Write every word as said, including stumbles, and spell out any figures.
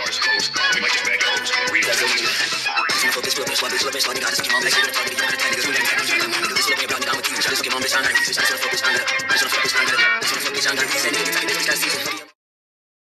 doors closed. We might just bag clothes. Read it. Fuck this bitch, why bitch, love bitch, why nigga, just keep on back, shit, talking to you, I'm the kind of niggas who never had me, I'm nigga, this little me about me, I'm a teacher, just keep on bitch, I'm not easy, I just wanna fuck bitch, I'm gonna, I just wanna fuck bitch, I'm gonna, I just wanna fuck bitch, I'm gonna, send it, take it, bitch, got season.